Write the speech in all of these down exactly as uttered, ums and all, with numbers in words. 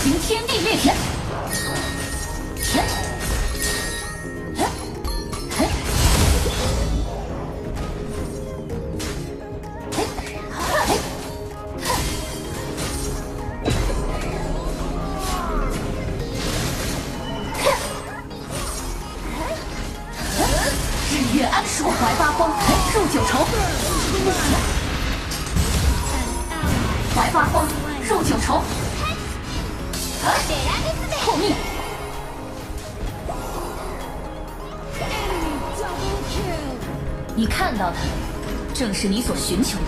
行天地令。日月安舒，怀八荒，入九重。怀八荒，入九重。破灭。你看到的，正是你所寻求的。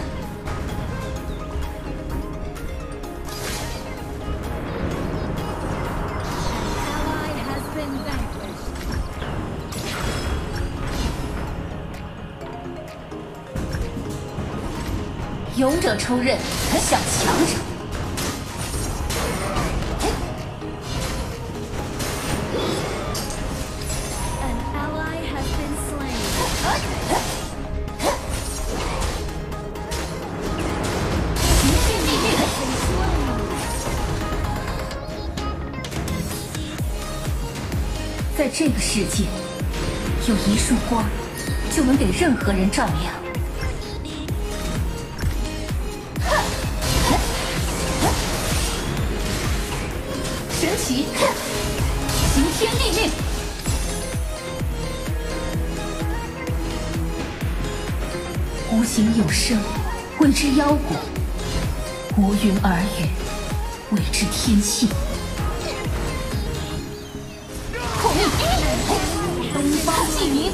勇者抽刃，向强者。在这个世界，有一束光，就能给任何人照亮。神奇，行天地令。无形有声，谓之妖果；无云而语，谓之天性。破灭，东方既明。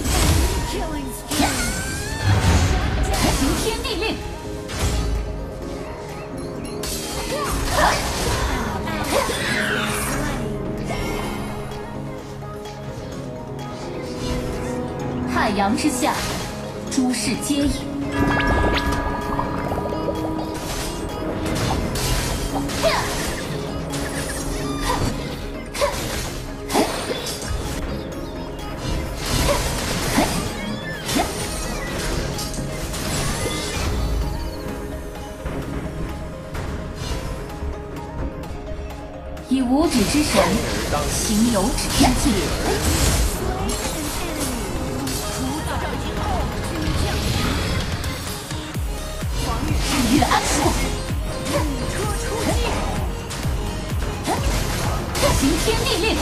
行天地令。太阳之下，诸事皆隐。以无指之神行有指之境。日月安舒。行天地令。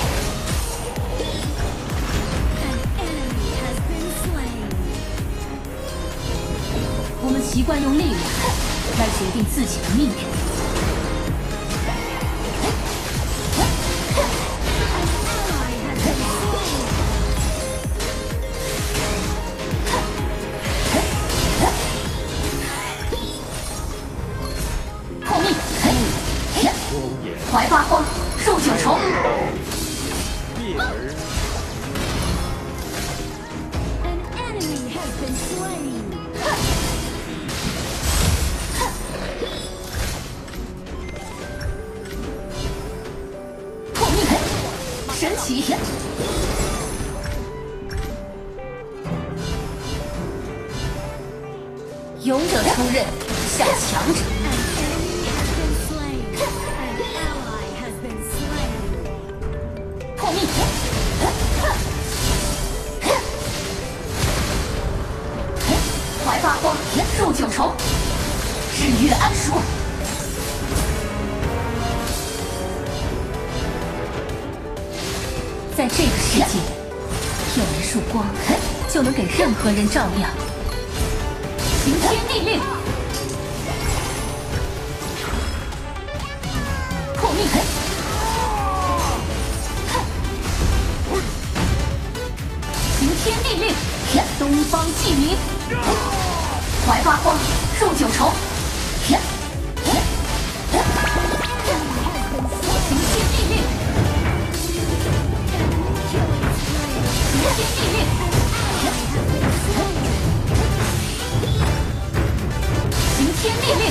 我们习惯用力量来决定自己的命运。怀八荒，入九重。破灭，神奇。勇者抽刃，向强者。破灭！怀八荒，入九重。日月安舒。在这个世界，有一束光，就能给任何人照亮。行天地令。破灭！行天地令，东方既明。怀八荒，入九重。行天地令。行天地令。行天地令。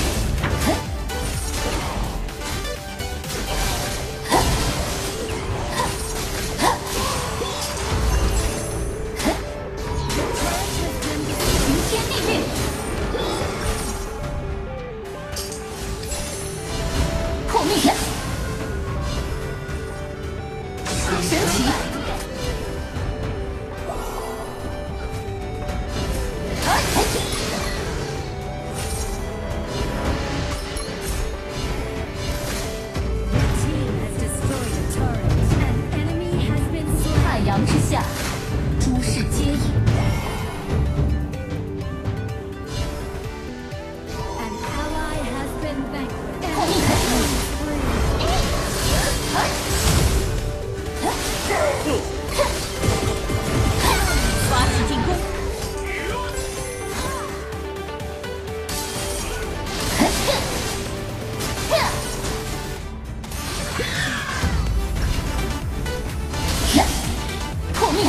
破灭！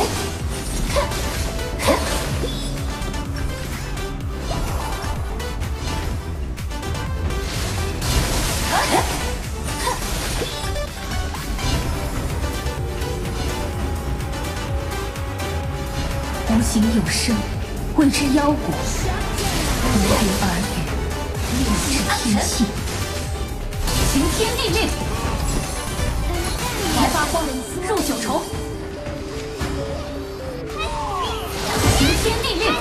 无形有声，谓之妖果；无云而语，谓之天气。行天地令，来八荒，入九重。行天地令。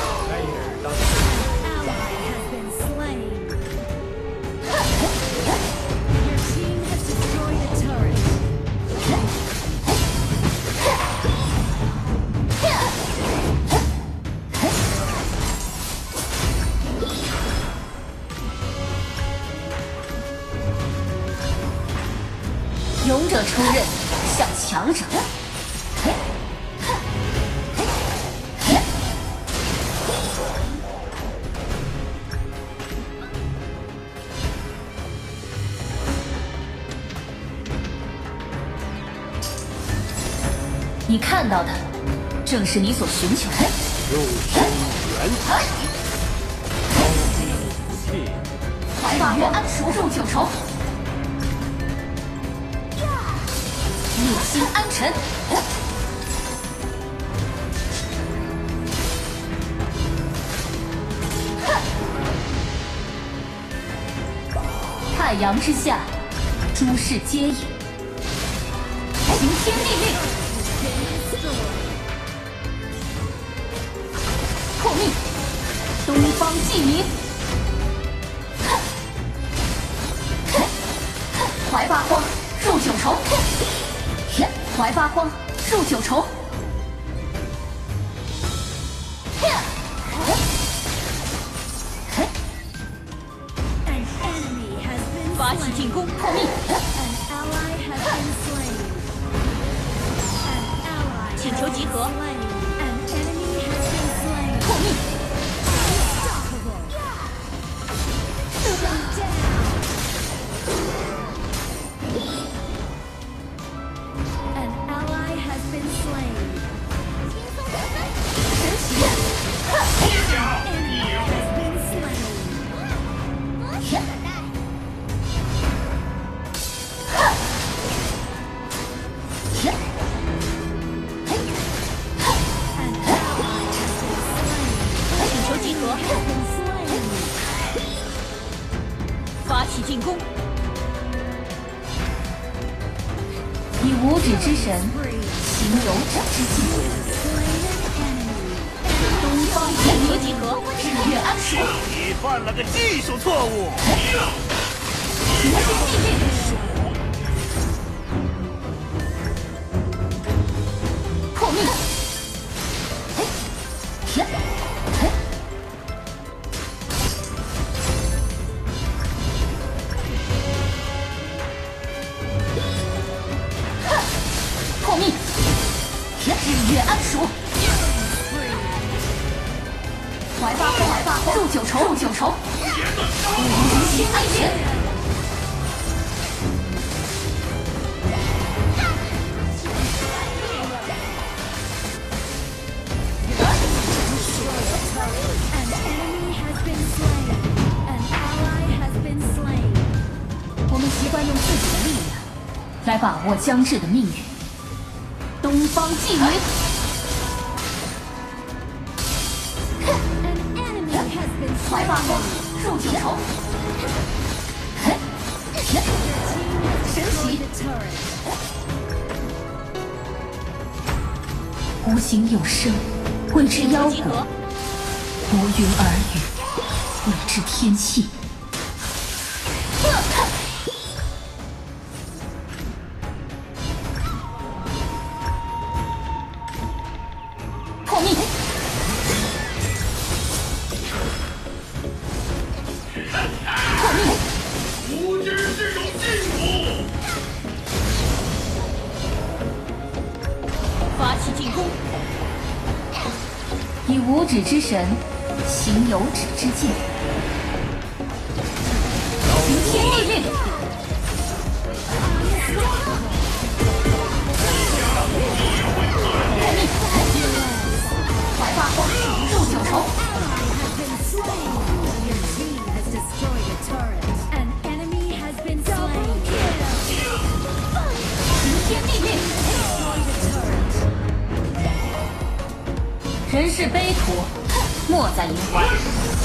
勇者出刃，向强者。你看到的，正是你所寻求的。 入深渊， 怀八月安熟入九重。灭心安沉，太阳之下，诸事皆隐。行天地令，破灭！东方既明，怀八荒入九重。怀八荒入九重，发起进攻，破灭！请求集合，破灭！发起进攻！以无指之神行有者之境。东方集合集合，日月安熟。 你犯了个技术错误。 行天地令，破灭！破灭！日月安熟。怀八荒，怀八荒，入九重，入九重。无心安全。我们习惯用自己的力量来把握将至的命运。东方既明，怀八荒入九重，神奇！无形有声，谓之妖果；无云而语，谓之天气。破灭！破灭！ 无知之种禁蛊！ 发起进攻！以无指之神行有指之境。行天地令！ 人世悲苦，莫再萦怀。